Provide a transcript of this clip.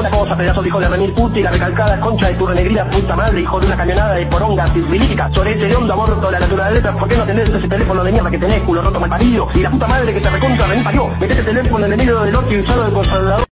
una cosa, pedazo de hijo de remil puta y la recalcada concha de tu renegrida puta madre, hijo de una camionada de poronga cirrilítica, sorete de hondo, aborto de la naturaleza, ¿por qué no tenés ese teléfono de mierda que tenés, culo roto mal parido? Y la puta madre que te recontra remil parió, metete el teléfono en el medio del otro y usado de consolador.